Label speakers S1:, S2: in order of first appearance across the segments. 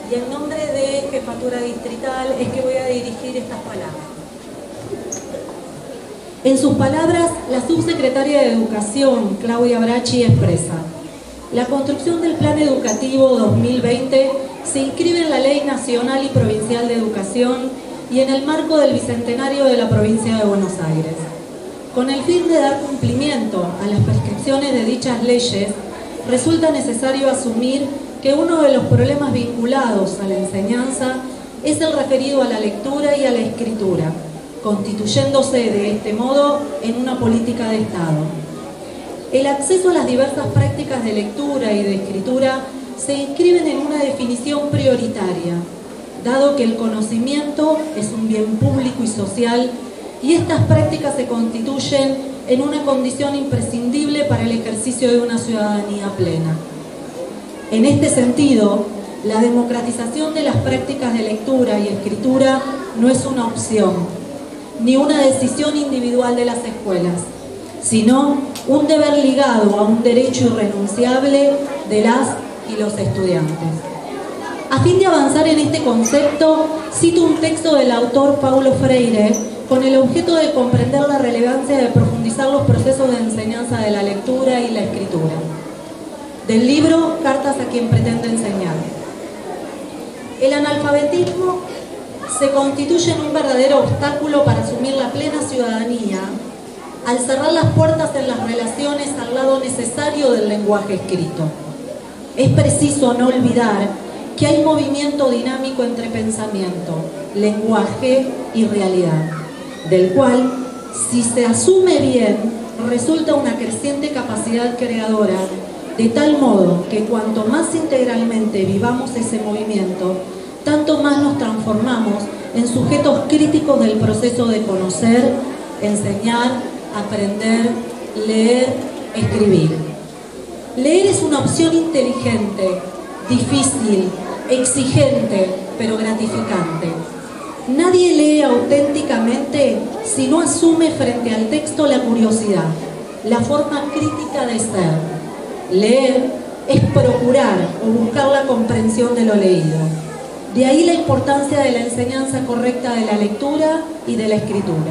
S1: y en nombre de Jefatura Distrital es que voy a dirigir estas palabras. En sus palabras, la subsecretaria de Educación, Claudia Bracci, expresa: la construcción del Plan Educativo 2020 se inscribe en la Ley Nacional y Provincial de Educación y en el marco del Bicentenario de la Provincia de Buenos Aires. Con el fin de dar cumplimiento a las prescripciones de dichas leyes, resulta necesario asumir que uno de los problemas vinculados a la enseñanza es el referido a la lectura y a la escritura, constituyéndose de este modo en una política de Estado. El acceso a las diversas prácticas de lectura y de escritura se inscriben en una definición prioritaria, dado que el conocimiento es un bien público y social, y estas prácticas se constituyen en una condición imprescindible para el ejercicio de una ciudadanía plena. En este sentido, la democratización de las prácticas de lectura y escritura no es una opción, ni una decisión individual de las escuelas, sino un deber ligado a un derecho irrenunciable de las y los estudiantes. A fin de avanzar en este concepto, cito un texto del autor Paulo Freire con el objeto de comprender la relevancia de profundizar los procesos de enseñanza de la lectura y la escritura. Del libro Cartas a quien pretende enseñar. El analfabetismo se constituye en un verdadero obstáculo para asumir la plena ciudadanía al cerrar las puertas en las relaciones al lado necesario del lenguaje escrito. Es preciso no olvidar que hay movimiento dinámico entre pensamiento, lenguaje y realidad, del cual, si se asume bien, resulta una creciente capacidad creadora, de tal modo que cuanto más integralmente vivamos ese movimiento, tanto más nos transformamos en sujetos críticos del proceso de conocer, enseñar, aprender, leer, escribir. Leer es una opción inteligente, difícil, exigente, pero gratificante. Nadie lee auténticamente si no asume frente al texto la curiosidad, la forma crítica de ser. Leer es procurar o buscar la comprensión de lo leído. De ahí la importancia de la enseñanza correcta de la lectura y de la escritura.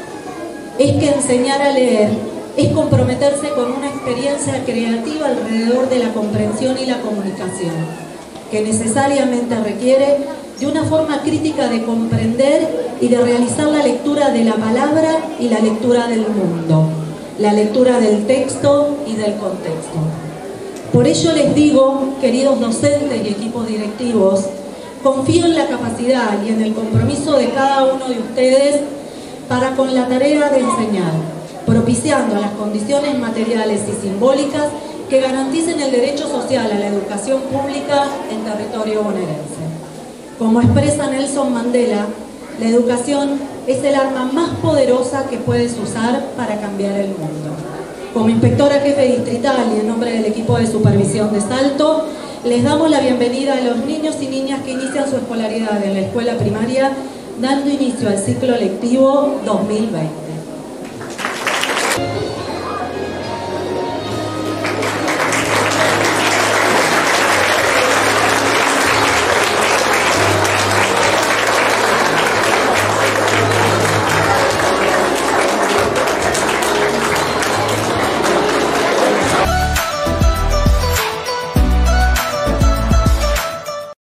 S1: Es que enseñar a leer es comprometerse con una experiencia creativa alrededor de la comprensión y la comunicación, que necesariamente requiere de una forma crítica de comprender y de realizar la lectura de la palabra y la lectura del mundo, la lectura del texto y del contexto. Por ello les digo, queridos docentes y equipos directivos, confío en la capacidad y en el compromiso de cada uno de ustedes para con la tarea de enseñar, propiciando las condiciones materiales y simbólicas que garanticen el derecho social a la educación pública en territorio bonaerense. Como expresa Nelson Mandela, la educación es el arma más poderosa que puedes usar para cambiar el mundo. Como inspectora jefe distrital y en nombre del equipo de supervisión de Salto, les damos la bienvenida a los niños y niñas que inician su escolaridad en la escuela primaria, dando inicio al ciclo lectivo 2020.